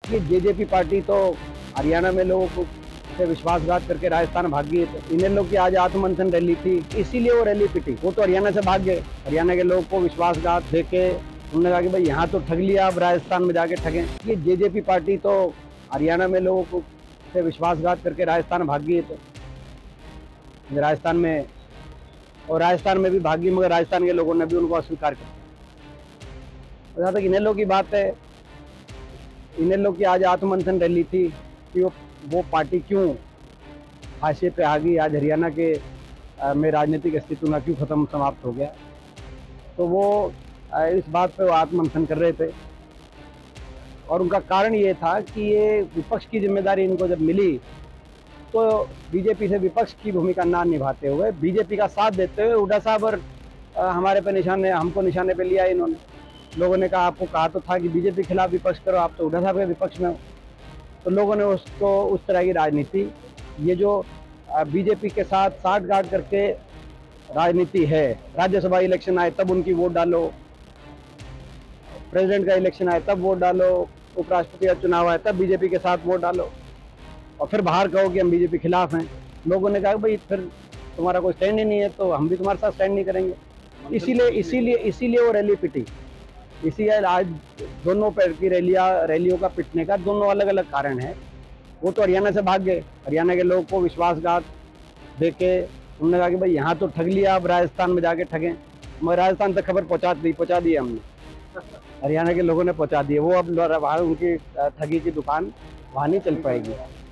ये JJP party तो हरियाणा में लोगों को से विश्वासघात करके राजस्थान भाग गई। तो इन्हें लोग की आज आत्ममंथन रैली थी, इसीलिए वो रैली पिटी। वो तो हरियाणा से भाग गए, हरियाणा के लोगों को विश्वासघात देके उन्होंने कहा कि भाई यहाँ तो ठग लिया, अब राजस्थान में जाके ठगें। ये जेजेपी पार्टी तो हरियाणा में लोगों को से विश्वासघात करके राजस्थान भाग गई। तो राजस्थान में और राजस्थान में भी भागी, मगर राजस्थान के लोगों ने भी उनको अस्वीकार किया। जहाँ तक इन्हें लोग की बात है, इन्हें लोग की आज आत्ममंथन रैली थी कि वो पार्टी क्यों हाशिए पे आ गई, आज हरियाणा के में राजनीतिक अस्तित्व ना क्यों खत्म समाप्त हो गया। तो वो इस बात पे वो आत्ममंथन कर रहे थे और उनका कारण ये था कि ये विपक्ष की जिम्मेदारी इनको जब मिली तो बीजेपी से विपक्ष की भूमिका ना निभाते हुए बीजेपी का साथ देते हुए हुड्डा साहब और हमको निशाने पे लिया इन्होंने। लोगों ने कहा, आपको कहा तो था कि बीजेपी के खिलाफ विपक्ष करो, आप तो हुड्डा साहब के विपक्ष में हो। तो लोगों ने उसको उस तरह की राजनीति, ये जो बीजेपी के साथ साठगांठ करके राजनीति है, राज्यसभा इलेक्शन आए तब उनकी वोट डालो, प्रेसिडेंट का इलेक्शन आए तब वोट डालो, उपराष्ट्रपति का चुनाव आए तब बीजेपी के साथ वोट डालो और फिर बाहर कहो कि हम बीजेपी खिलाफ हैं। लोगों ने कहा भाई फिर तुम्हारा कोई स्टैंड ही नहीं है तो हम भी तुम्हारे साथ स्टैंड नहीं करेंगे। इसीलिए वो रैली पिटी। इसी आज दोनों पैर की रैलियों का पिटने का दोनों अलग अलग कारण है। वो तो हरियाणा से भाग गए, हरियाणा के लोगों को विश्वासघात देके उन्होंने कहा कि भाई यहाँ तो ठग लिया, अब राजस्थान में जाके ठगें। मगर राजस्थान तक खबर पहुँचा दी हमने, हरियाणा के लोगों ने पहुँचा दी। वो अब उनकी ठगी की दुकान वहाँ नहीं चल पाएगी।